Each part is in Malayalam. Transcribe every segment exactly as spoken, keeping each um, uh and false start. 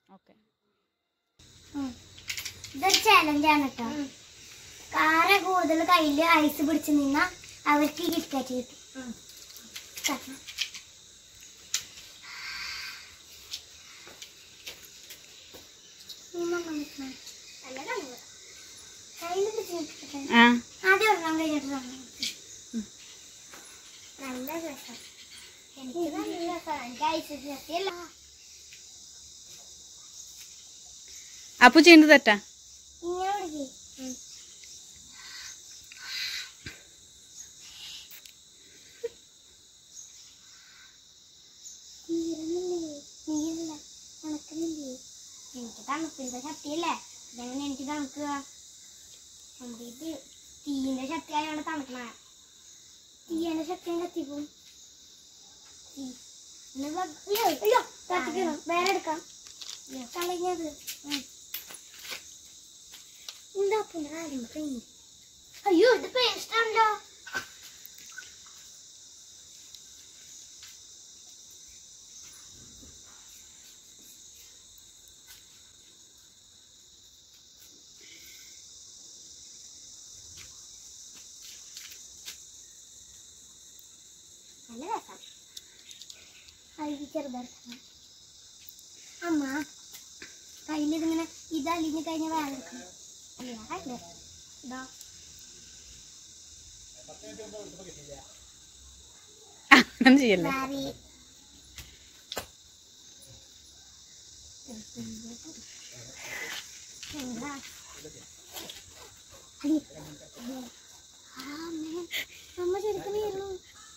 ഓക്കെ. ഇതൊരു ചാലഞ്ചാണ് കേട്ടോ. കാര കൂടുതൽ കയ്യിൽ ഐസ് പിടിച്ച് നിന്നാ അവർക്ക് ഈ കിറ്റ്കാറ്റ് കിട്ടും. ആദ്യം ഒരെണ്ണം കഴിഞ്ഞിട്ട് നല്ല രസം. എനിക്ക് നല്ല രസമാണ്. എനിക്ക് ഐസ് കിട്ടിയല്ല. അപ്പു ചെയ്യുന്നത് തെറ്റാ. ഇങ്ങനെ പിടിക്കേ. എനിക്ക് തണുപ്പിന്റെ ശക്തിയല്ലേ, ഇതെങ്ങനെ എനിക്ക് തണുക്കുക? കംപ്ലീറ്റ് തീയിന്റെ ശക്തി ആയോണ്ട് തണുക്കണ. തീയന്റെ ശക്തി കത്തിപ്പോവും. അയ്യോ കത്തിക്കണം. വേറെ എടുക്കാം. കളഞ്ഞത് എന്താ കാര്യം കഴിഞ്ഞു. അയ്യോ ഇത് പേസ്റ്റാണല്ലോ. നല്ല രസം. അഴുകി ചെറുതെടുക്കണം. അമ്മ കയ്യിലിതിങ്ങനെ ഇതലിഞ്ഞ് കഴിഞ്ഞ വേറെ എടുക്കണം. ഇതാ അങ്ങനെ ചെയ്യല്ലേ. അമ്മ ശരിക്കും വീഴുന്നു.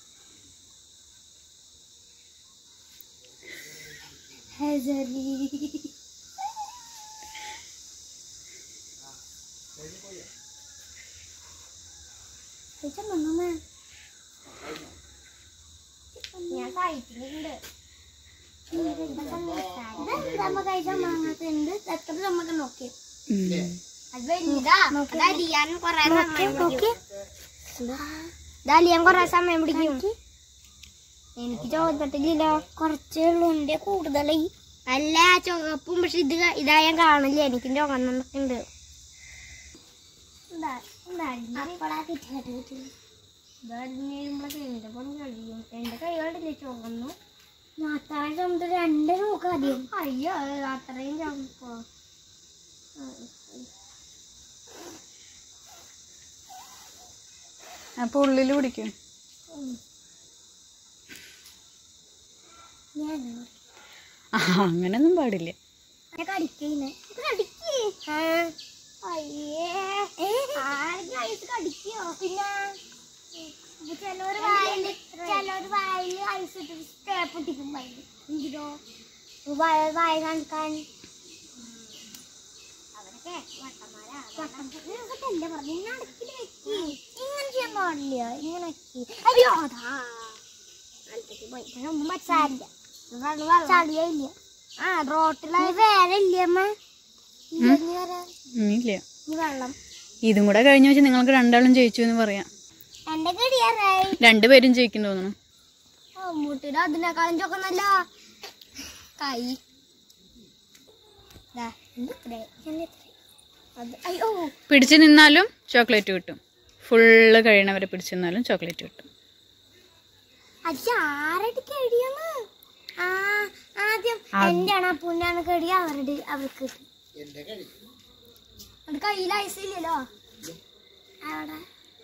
ഞാൻ കഴിച്ചിട്ടുണ്ട്. കഴിച്ചുണ്ട് എത്ര നമുക്ക് നോക്കി. അത് വലുതാ. അലിയാൻ കൊറേ സമയം പിടിക്കും. ഇതലിയാൻ കൊറേ സമയം പിടിക്കും. എനിക്ക് ചോദിച്ചിട്ടില്ല. കുറച്ചേ ഉള്ളൂ. എന്റെ കൂടുതലായി അല്ല ചുവപ്പും. പക്ഷെ ഇത് ഇതാ ഞാൻ കാണില്ല. എനിക്കും ചുവന്നൊക്കെ ഉണ്ട്. എന്റെ കൈകളില്ലേ ചുവന്നു. നാത്താഴ് ചുമത്ത് രണ്ട് നോക്ക് ആദ്യം. അയ്യോ അത്രയും ചുമപ്പോ. അപ്പൊ ഉള്ളില് പിടിക്കും. അങ്ങനൊന്നും പാടില്ല. കടിക്കോ? പിന്നെ ചിലവര് വായില് ചിലവര് വായില് ഐസ് ഇട്ടിട്ട് ടേപ്പ് ഒട്ടിക്കും. എങ്കിലോ വായ കാണിക്കാൻ അവരൊക്കെ വട്ടന്മാരാ പറഞ്ഞു. നടക്കില് വെക്കി ഇങ്ങനെ ചെയ്യാൻ പാടില്ല. ഇങ്ങനെ വെക്കി. അയ്യോ അതാ ഒന്നും പറ്റാറില്ല. ചളിയില്ല. ആ റോട്ടിലായ വേറെ ഇല്ലേ അമ്മ? ഇല്ല. ഈ വെള്ളം ഇതും കൂടെ കഴിഞ്ഞ വെച്ചാൽ നിങ്ങൾക്ക് രണ്ടാളും ജയിച്ചു എന്ന് പറയാം. എന്റെ കടിയാറായി. രണ്ടുപേരും ജയിക്കും തോന്നുന്നു. അമ്മൂട്ടിയുടെ അതിനേക്കാളും ചൊക്കുന്നല്ല കൈ. അയ്യോ പിടിച്ചു നിന്നാലും ചോക്ലേറ്റ് കിട്ടും. ഫുള്ള് കഴിയണവരെ പിടിച്ചു നിന്നാലും ചോക്ലേറ്റ് കിട്ടും. അത് ആരുടെ കടിയാണ്? ആ ആദ്യം എന്റെ ആണ് അപ്പൂന്നാണ് കടി. അവരുടെ അവർക്ക് അത് കയ്യിൽ ഐസ് ഇല്ലല്ലോ. അവിടെ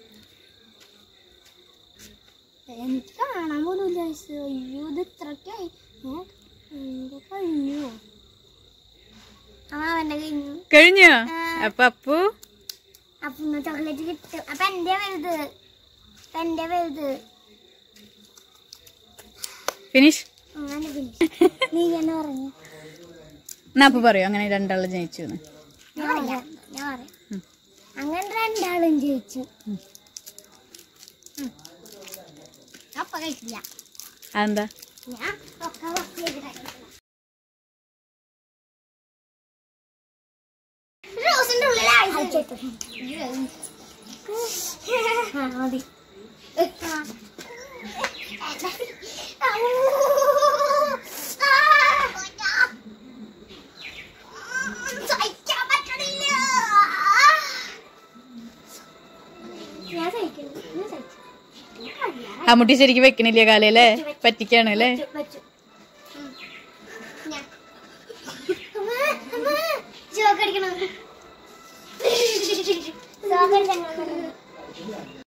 എനിക്ക് കാണാൻ പോലും ഐസ്. അയ്യോ ഇത് ഇത്രക്കായി കഴിഞ്ഞു. ആ അവന്റെ കഴിഞ്ഞു. കഴിഞ്ഞോ? അപ്പൊ അപ്പു അപ്പൂന്ന് ചോക്ലേറ്റ് കിട്ടും. അപ്പൊ എന്റെ വലുത്. എന്റെ വലുത് ഫിനിഷ്. അങ്ങനെ നീ എന്നെ പറഞ്ഞു. എന്നാ അപ്പു പറയോ അങ്ങനെ രണ്ടാളും ജയിച്ചു എന്ന്? ഞാൻ പറയാം ഞാൻ പറയാം അങ്ങനെ രണ്ടാളും ജയിച്ചു. അപ്പ കഴിക്കില്ല. അതെന്താ? ഞാൻ ഒക്കെ റോസിന്റെ ഉള്ളിൽ മതി. അമ്മൂട്ടി ശരിക്കും വെക്കണില്ല കാലല്ലേ, പറ്റിക്കാണ് അല്ലേ? വെച്ചു. ഉം. ഞാൻ. അമ്മ, അമ്മ, ചോക്ക് അടിക്കണം. ചോക്ക് അടിക്കണം.